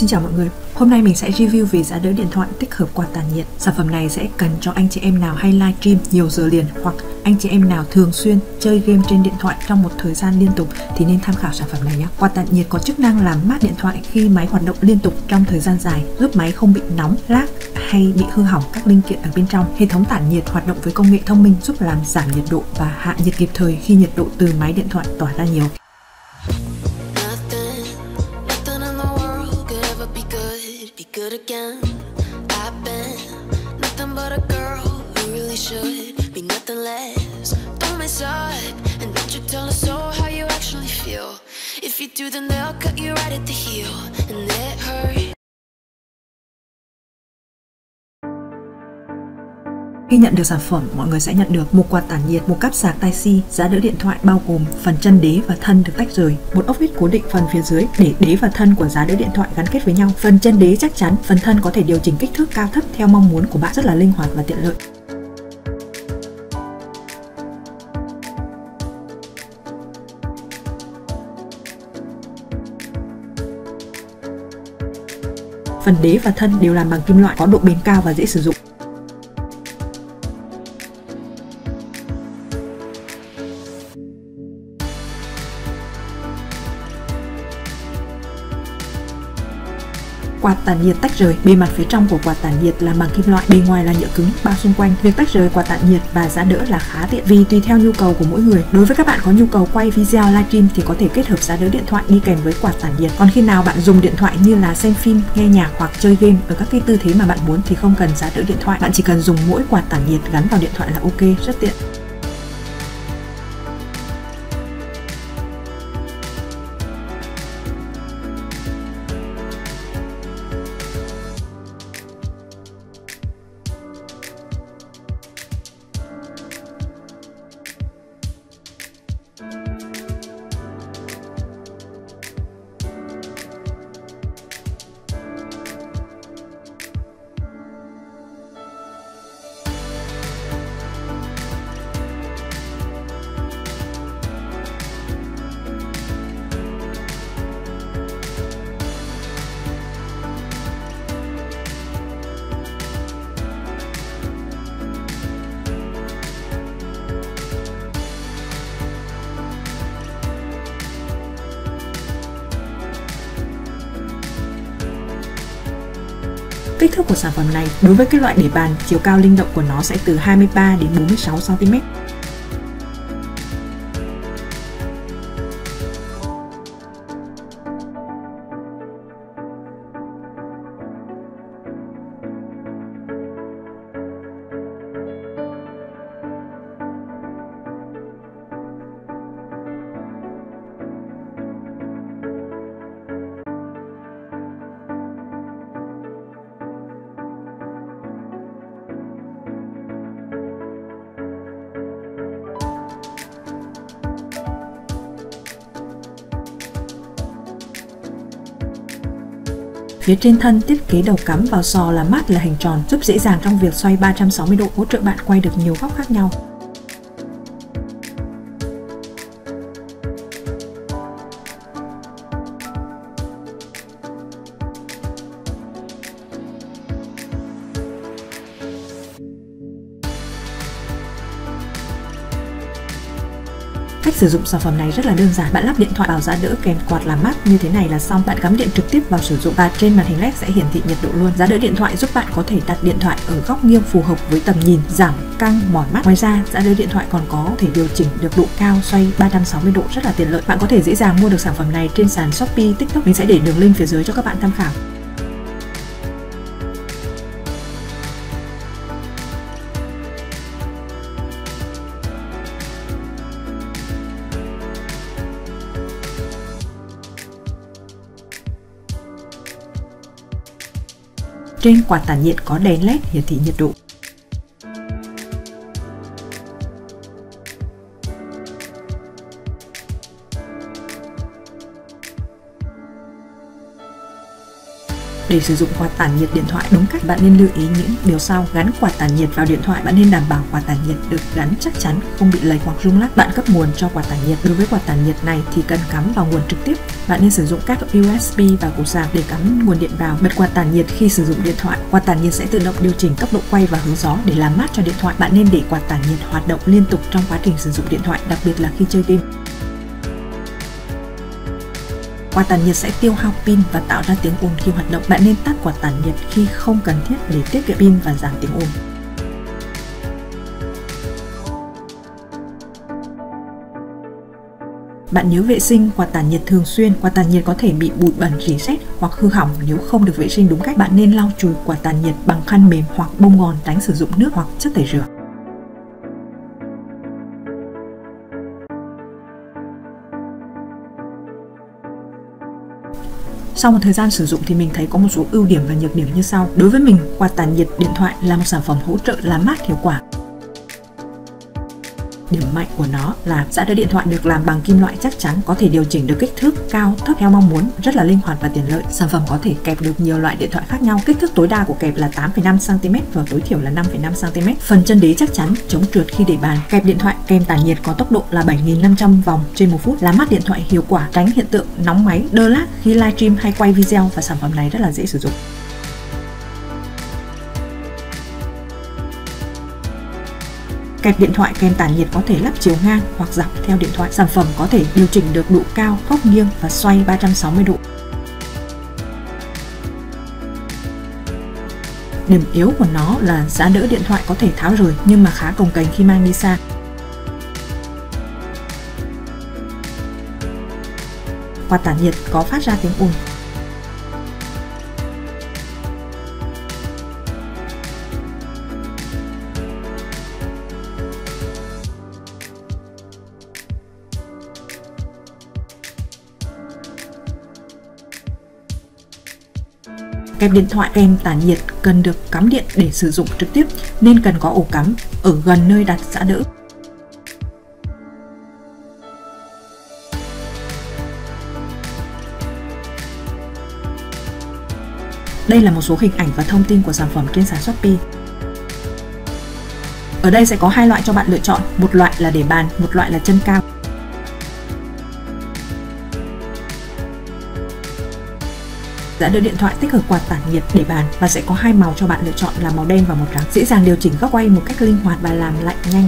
Xin chào mọi người, hôm nay mình sẽ review về giá đỡ điện thoại tích hợp quạt tản nhiệt. Sản phẩm này sẽ cần cho anh chị em nào hay livestream nhiều giờ liền hoặc anh chị em nào thường xuyên chơi game trên điện thoại trong một thời gian liên tục thì nên tham khảo sản phẩm này nhé. Quạt tản nhiệt có chức năng làm mát điện thoại khi máy hoạt động liên tục trong thời gian dài, giúp máy không bị nóng, lag hay bị hư hỏng các linh kiện ở bên trong. Hệ thống tản nhiệt hoạt động với công nghệ thông minh giúp làm giảm nhiệt độ và hạ nhiệt kịp thời khi nhiệt độ từ máy điện thoại tỏa ra nhiều. Good again, I've been nothing but a girl who really should be nothing less. Don't mess up and don't you tell us so how you actually feel. If you do, then they'll cut you right at the heel, and it hurts. Khi nhận được sản phẩm, mọi người sẽ nhận được một quạt tản nhiệt, một cáp sạc Type-C, giá đỡ điện thoại bao gồm phần chân đế và thân được tách rời, một ốc vít cố định phần phía dưới để đế và thân của giá đỡ điện thoại gắn kết với nhau. Phần chân đế chắc chắn, phần thân có thể điều chỉnh kích thước cao thấp theo mong muốn của bạn, rất là linh hoạt và tiện lợi. Phần đế và thân đều làm bằng kim loại, có độ bền cao và dễ sử dụng. Quạt tản nhiệt tách rời, bề mặt phía trong của quạt tản nhiệt làm bằng kim loại, bề ngoài là nhựa cứng bao xung quanh. Việc tách rời quạt tản nhiệt và giá đỡ là khá tiện vì tùy theo nhu cầu của mỗi người. Đối với các bạn có nhu cầu quay video livestream thì có thể kết hợp giá đỡ điện thoại đi kèm với quạt tản nhiệt. Còn khi nào bạn dùng điện thoại như là xem phim, nghe nhạc hoặc chơi game ở các cái tư thế mà bạn muốn thì không cần giá đỡ điện thoại, bạn chỉ cần dùng mỗi quạt tản nhiệt gắn vào điện thoại là ok, rất tiện. Kích thước của sản phẩm này đối với cái loại để bàn, chiều cao linh động của nó sẽ từ 23 đến 46 cm. Phía trên thân thiết kế đầu cắm vào sò là mát là hình tròn, giúp dễ dàng trong việc xoay 360 độ, hỗ trợ bạn quay được nhiều góc khác nhau. Cách sử dụng sản phẩm này rất là đơn giản, bạn lắp điện thoại vào giá đỡ kèm quạt làm mát như thế này là xong, bạn cắm điện trực tiếp vào sử dụng và trên màn hình LED sẽ hiển thị nhiệt độ luôn. Giá đỡ điện thoại giúp bạn có thể đặt điện thoại ở góc nghiêng phù hợp với tầm nhìn, giảm căng mỏi mắt. Ngoài ra, giá đỡ điện thoại còn có thể điều chỉnh được độ cao xoay 360 độ, rất là tiện lợi. Bạn có thể dễ dàng mua được sản phẩm này trên sàn Shopee, TikTok. Mình sẽ để đường link phía dưới cho các bạn tham khảo. Trên quạt tản nhiệt có đèn LED hiển thị nhiệt độ. Để sử dụng quạt tản nhiệt điện thoại đúng cách, bạn nên lưu ý những điều sau. Gắn quạt tản nhiệt vào điện thoại, bạn nên đảm bảo quạt tản nhiệt được gắn chắc chắn, không bị lệch hoặc rung lắc. Bạn cấp nguồn cho quạt tản nhiệt. Đối với quạt tản nhiệt này thì cần cắm vào nguồn trực tiếp. Bạn nên sử dụng các USB và củ sạc để cắm nguồn điện vào. Bật quạt tản nhiệt khi sử dụng điện thoại. Quạt tản nhiệt sẽ tự động điều chỉnh tốc độ quay và hướng gió để làm mát cho điện thoại. Bạn nên để quạt tản nhiệt hoạt động liên tục trong quá trình sử dụng điện thoại, đặc biệt là khi chơi game. Quạt tản nhiệt sẽ tiêu hao pin và tạo ra tiếng ồn khi hoạt động. Bạn nên tắt quạt tản nhiệt khi không cần thiết để tiết kiệm pin và giảm tiếng ồn. Bạn nhớ vệ sinh quạt tản nhiệt thường xuyên. Quạt tản nhiệt có thể bị bụi bẩn, rỉ sét hoặc hư hỏng nếu không được vệ sinh đúng cách. Bạn nên lau chùi quạt tản nhiệt bằng khăn mềm hoặc bông gòn, tránh sử dụng nước hoặc chất tẩy rửa. Sau một thời gian sử dụng thì mình thấy có một số ưu điểm và nhược điểm như sau. Đối với mình, quạt tản nhiệt điện thoại là một sản phẩm hỗ trợ làm mát hiệu quả. Điểm mạnh của nó là giá đỡ điện thoại được làm bằng kim loại chắc chắn, có thể điều chỉnh được kích thước cao thấp theo mong muốn, rất là linh hoạt và tiện lợi. Sản phẩm có thể kẹp được nhiều loại điện thoại khác nhau. Kích thước tối đa của kẹp là 8,5 cm và tối thiểu là 5,5 cm. Phần chân đế chắc chắn, chống trượt khi để bàn. Kẹp điện thoại kèm tản nhiệt có tốc độ là 7.500 vòng trên 1 phút, làm mát điện thoại hiệu quả, tránh hiện tượng nóng máy, đơ lag khi livestream hay quay video, và sản phẩm này rất là dễ sử dụng. Kẹp điện thoại kèm tản nhiệt có thể lắp chiều ngang hoặc dọc theo điện thoại. Sản phẩm có thể điều chỉnh được độ cao, góc nghiêng và xoay 360 độ. Điểm yếu của nó là giá đỡ điện thoại có thể tháo rời nhưng mà khá cồng kềnh khi mang đi xa. Quạt tản nhiệt có phát ra tiếng ồn. Kẹp điện thoại kèm tản nhiệt cần được cắm điện để sử dụng trực tiếp nên cần có ổ cắm ở gần nơi đặt giá đỡ. Đây là một số hình ảnh và thông tin của sản phẩm trên sàn Shopee. Ở đây sẽ có hai loại cho bạn lựa chọn, một loại là để bàn, một loại là chân cao. Giá đỡ điện thoại tích hợp quạt tản nhiệt để bàn và sẽ có hai màu cho bạn lựa chọn là màu đen và màu trắng, dễ dàng điều chỉnh góc quay một cách linh hoạt và làm lạnh nhanh.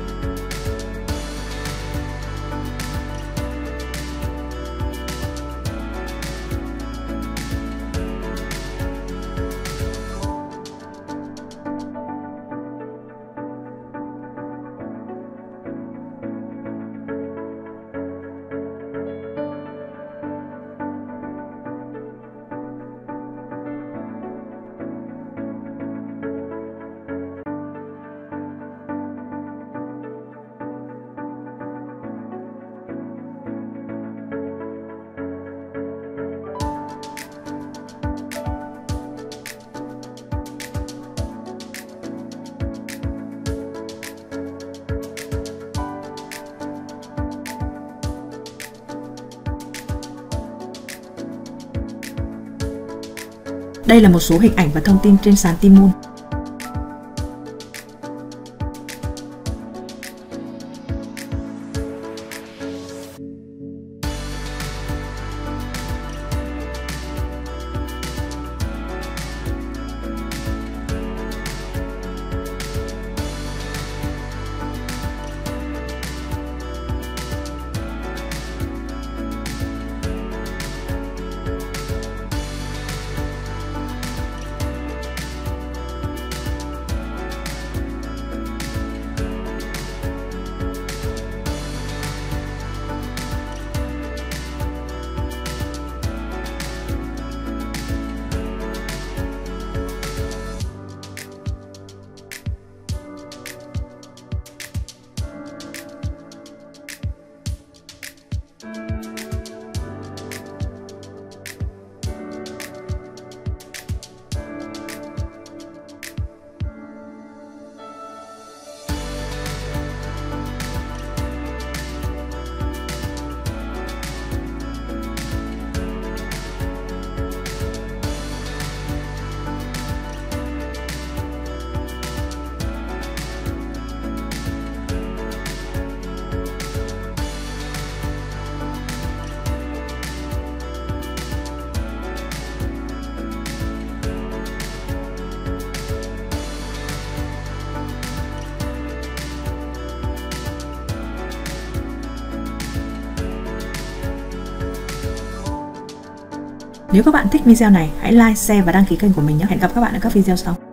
Đây là một số hình ảnh và thông tin trên sàn Tmall. Nếu các bạn thích video này, hãy like, share và đăng ký kênh của mình nhé. Hẹn gặp các bạn ở các video sau.